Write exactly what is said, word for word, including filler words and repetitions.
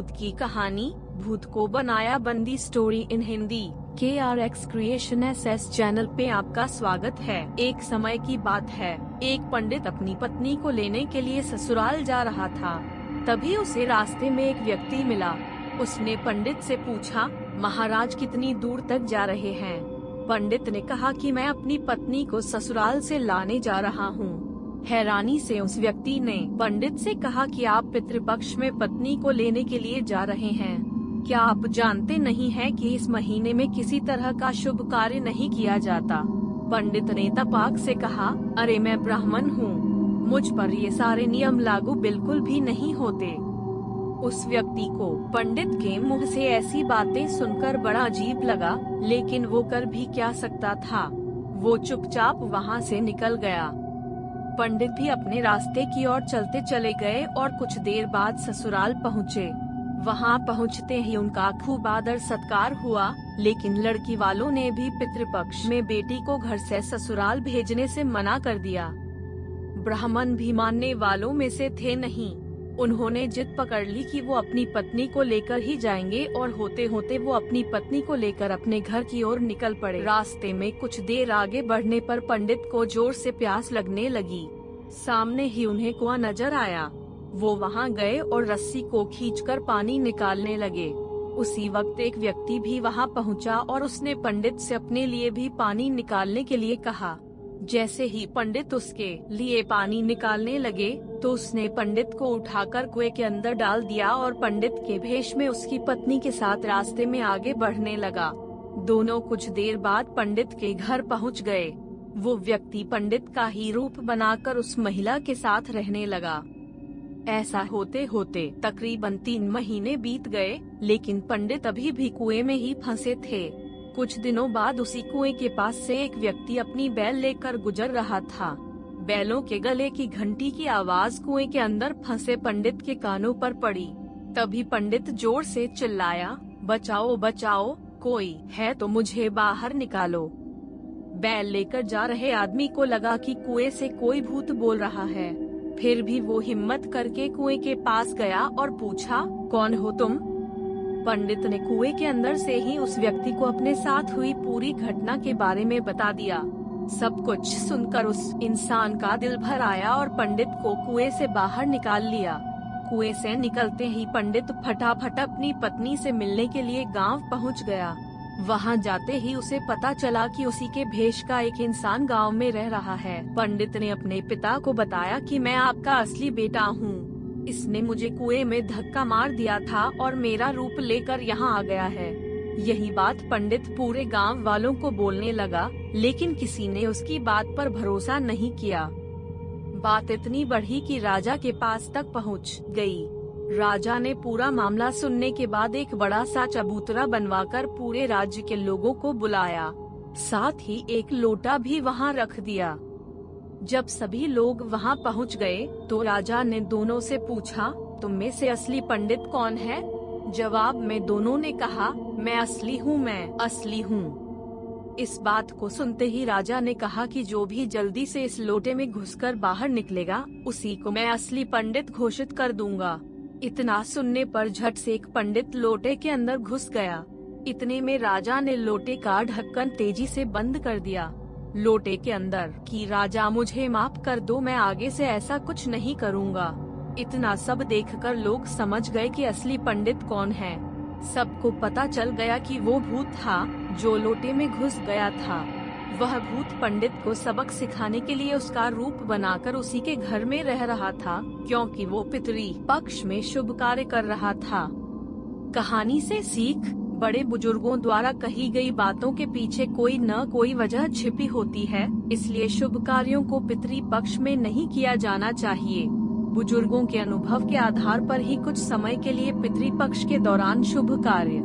भूत की कहानी, भूत को बनाया बंदी story in Hindi. K R X creation S S channel पे आपका स्वागत है। एक समय की बात है, एक पंडित अपनी पत्नी को लेने के लिए ससुराल जा रहा था। तभी उसे रास्ते में एक व्यक्ति मिला। उसने पंडित से पूछा, महाराज कितनी दूर तक जा रहे हैं? पंडित ने कहा कि मैं अपनी पत्नी को ससुराल से लाने जा रहा हूँ। हैरानी से उस व्यक्ति ने पंडित से कहा कि आप पितृपक्ष में पत्नी को लेने के लिए जा रहे हैं। क्या आप जानते नहीं हैं कि इस महीने में किसी तरह का शुभ कार्य नहीं किया जाता? पंडित ने तपाक से कहा, अरे मैं ब्राह्मण हूँ, मुझ पर ये सारे नियम लागू बिल्कुल भी नहीं होते। उस व्यक्ति को पंडित के मुंह से ऐसी बातें सुनकर बड़ा अजीब लगा, लेकिन वो कर भी क्या सकता था। वो चुपचाप वहाँ से निकल गया। पंडित भी अपने रास्ते की ओर चलते चले गए और कुछ देर बाद ससुराल पहुँचे। वहाँ पहुँचते ही उनका खूब आदर सत्कार हुआ, लेकिन लड़की वालों ने भी पितृपक्ष में बेटी को घर से ससुराल भेजने से मना कर दिया। ब्राह्मण भी मानने वालों में से थे नहीं। उन्होंने जिद पकड़ ली कि वो अपनी पत्नी को लेकर ही जाएंगे और होते होते वो अपनी पत्नी को लेकर अपने घर की ओर निकल पड़े। रास्ते में कुछ देर आगे बढ़ने पर पंडित को जोर से प्यास लगने लगी। सामने ही उन्हें कुआं नजर आया। वो वहां गए और रस्सी को खींचकर पानी निकालने लगे। उसी वक्त एक व्यक्ति भी वहां पहुंचा और उसने पंडित से अपने लिए भी पानी निकालने के लिए कहा। जैसे ही पंडित उसके लिए पानी निकालने लगे तो उसने पंडित को उठाकर कुएं के अंदर डाल दिया और पंडित के भेष में उसकी पत्नी के साथ रास्ते में आगे बढ़ने लगा। दोनों कुछ देर बाद पंडित के घर पहुंच गए। वो व्यक्ति पंडित का ही रूप बनाकर उस महिला के साथ रहने लगा। ऐसा होते होते तकरीबन तीन महीने बीत गए, लेकिन पंडित अभी भी कुएं में ही फंसे थे। कुछ दिनों बाद उसी कुएं के पास से एक व्यक्ति अपनी बैल लेकर गुजर रहा था। बैलों के गले की घंटी की आवाज कुएं के अंदर फंसे पंडित के कानों पर पड़ी। तभी पंडित जोर से चिल्लाया, बचाओ बचाओ, कोई है तो मुझे बाहर निकालो। बैल लेकर जा रहे आदमी को लगा कि कुएं से कोई भूत बोल रहा है। फिर भी वो हिम्मत करके कुएं के पास गया और पूछा, कौन हो तुम? पंडित ने कुएं के अंदर से ही उस व्यक्ति को अपने साथ हुई पूरी घटना के बारे में बता दिया। सब कुछ सुनकर उस इंसान का दिल भर आया और पंडित को कुएं से बाहर निकाल लिया। कुएं से निकलते ही पंडित फटाफट अपनी पत्नी से मिलने के लिए गांव पहुंच गया। वहां जाते ही उसे पता चला कि उसी के भेष का एक इंसान गांव में रह रहा है। पंडित ने अपने पिता को बताया कि मैं आपका असली बेटा हूँ। इसने मुझे कुएं में धक्का मार दिया था और मेरा रूप लेकर यहाँ आ गया है। यही बात पंडित पूरे गांव वालों को बोलने लगा, लेकिन किसी ने उसकी बात पर भरोसा नहीं किया। बात इतनी बढ़ी कि राजा के पास तक पहुँच गई। राजा ने पूरा मामला सुनने के बाद एक बड़ा सा चबूतरा बनवाकर पूरे राज्य के लोगों को बुलाया। साथ ही एक लोटा भी वहाँ रख दिया। जब सभी लोग वहां पहुंच गए तो राजा ने दोनों से पूछा, तुम में से असली पंडित कौन है? जवाब में दोनों ने कहा, मैं असली हूँ, मैं असली हूँ। इस बात को सुनते ही राजा ने कहा कि जो भी जल्दी से इस लोटे में घुसकर बाहर निकलेगा, उसी को मैं असली पंडित घोषित कर दूंगा। इतना सुनने पर झट से एक पंडित लोटे के अंदर घुस गया। इतने में राजा ने लोटे का ढक्कन तेजी से बंद कर दिया। लोटे के अंदर कि राजा मुझे माफ कर दो, मैं आगे से ऐसा कुछ नहीं करूँगा। इतना सब देखकर लोग समझ गए कि असली पंडित कौन है। सबको पता चल गया कि वो भूत था जो लोटे में घुस गया था। वह भूत पंडित को सबक सिखाने के लिए उसका रूप बनाकर उसी के घर में रह रहा था, क्योंकि वो पितृ पक्ष में शुभ कार्य कर रहा था। कहानी से सीख, बड़े बुजुर्गों द्वारा कही गई बातों के पीछे कोई न कोई वजह छिपी होती है, इसलिए शुभ कार्यों को पितृ पक्ष में नहीं किया जाना चाहिए। बुजुर्गों के अनुभव के आधार पर ही कुछ समय के लिए पितृ पक्ष के दौरान शुभ कार्य